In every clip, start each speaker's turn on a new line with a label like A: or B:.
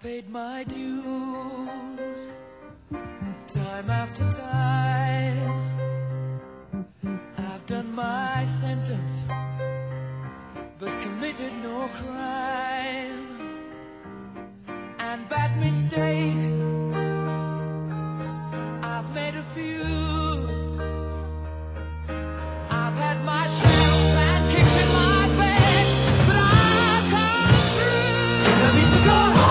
A: paid my dues, time after time. I've done my sentence, but committed no crime. And bad mistakes, I've made a few. I've had my shells and kicks in my bed, but I've come through. I need to go on.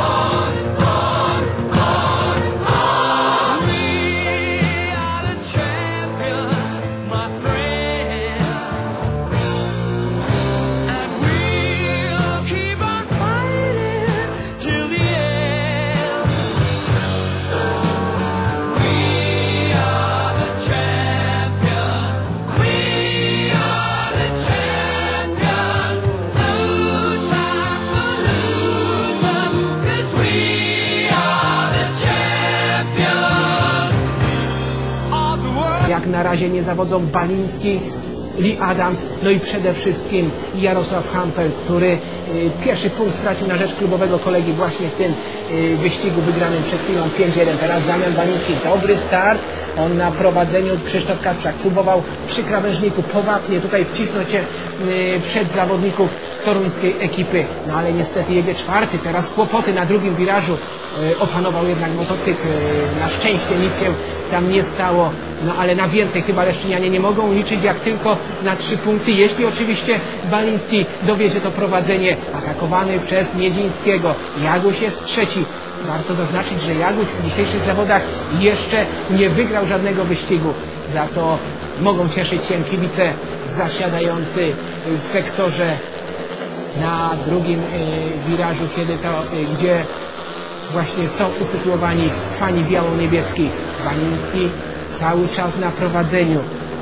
B: Jak na razie nie zawodzą Baliński, Lee Adams, no i przede wszystkim Jarosław Hampel, który pierwszy punkt stracił na rzecz klubowego kolegi właśnie w tym wyścigu wygranym przed chwilą 5-1. Teraz Damian Baliński, dobry start, on na prowadzeniu, Krzysztof Kasprzak próbował przy krawężniku powabnie tutaj wcisnąć się przed zawodników toruńskiej ekipy, no ale niestety jedzie czwarty, teraz kłopoty na drugim wirażu, opanował jednak motocykl, na szczęście nic się tam nie stało, no ale na więcej chyba leszczynianie nie mogą liczyć, jak tylko na 3 punkty, jeśli oczywiście Baliński dowiezie to prowadzenie, atakowany przez Miedzińskiego. Jaguś jest trzeci. Warto zaznaczyć, że Jaguś w dzisiejszych zawodach jeszcze nie wygrał żadnego wyścigu, za to mogą cieszyć się kibice zasiadający w sektorze na drugim wirażu, gdzie właśnie są usytuowani fani biało-niebieskich. Baliński cały czas na prowadzeniu.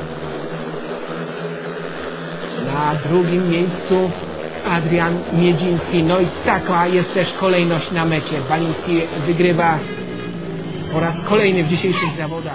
B: Na drugim miejscu Adrian Miedziński. No i taka jest też kolejność na mecie. Baliński wygrywa po raz kolejny w dzisiejszych zawodach.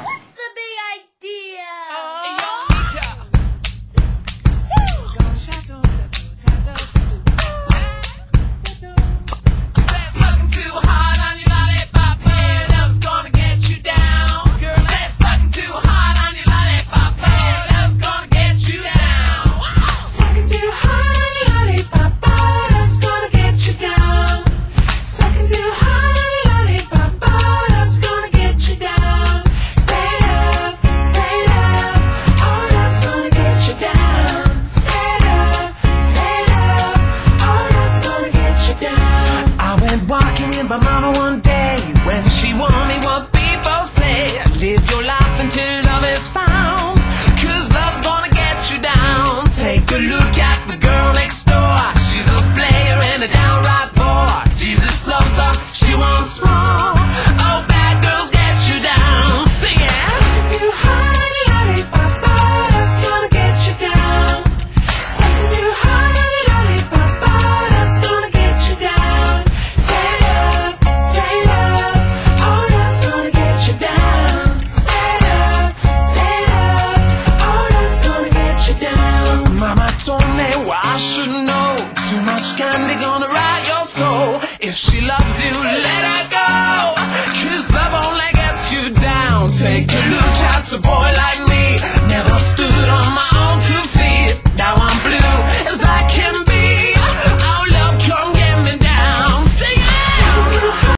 C: My mama one day, when she warned me what people say, live your life until love is found, 'cause love's gonna get you down. Take a look at the girl next door, she's a player and a downright bore. Jesus loves her, she wants more. Oh, bad girls get you down. Sing it. Sucking too hard on the lollipop, that's gonna get you down. Sucking too hard on the lollipop, that's gonna get you down. I should know, too much candy gonna rot your soul. If she loves you, let her go, 'cause love only gets you down. Take a look at a boy like